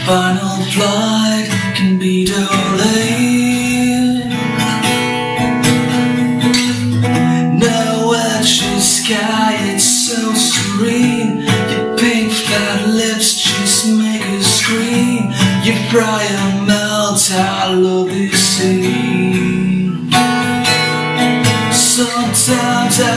final flight can be delayed. No edgy sky, it's so serene. Your pink fat lips just make a scream. You fry and melt, I love this scene. Sometimes I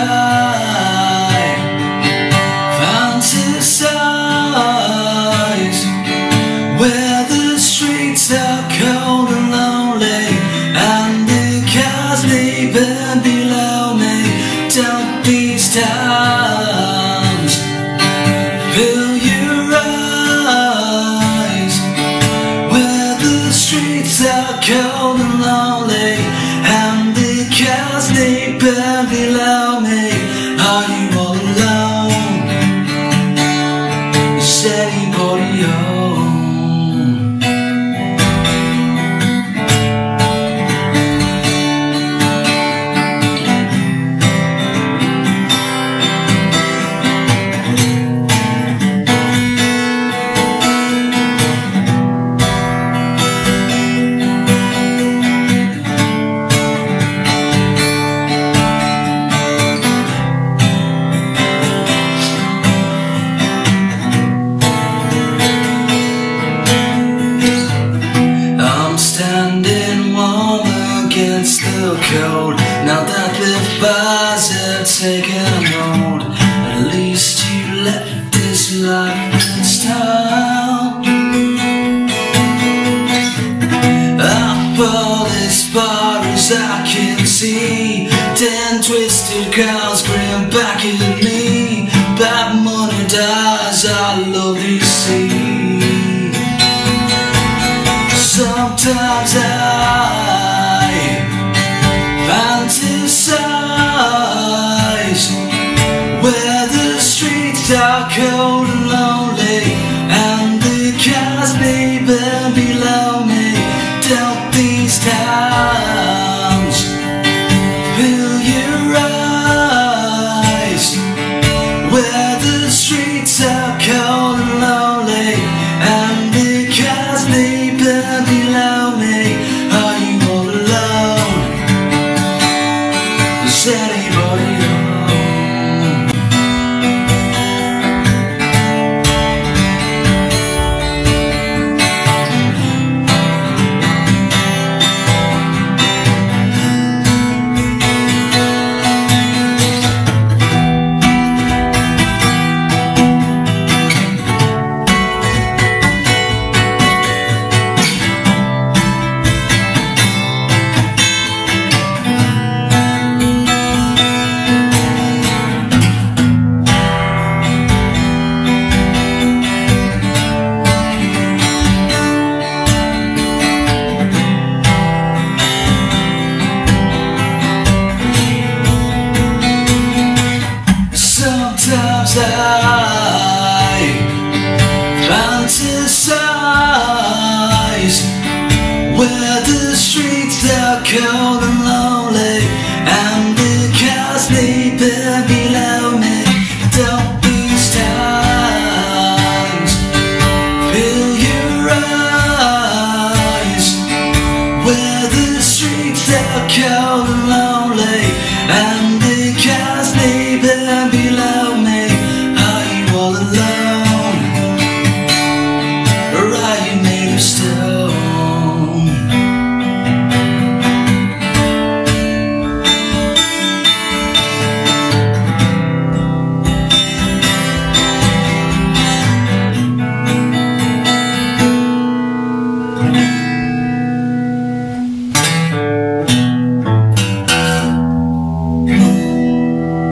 fantasize where the streets are cold and lonely, and the cars leaving below me. Don't these times fill your eyes, where the streets are cold and lonely, and the cars leaving below me. Are you all alone? Is anybody home?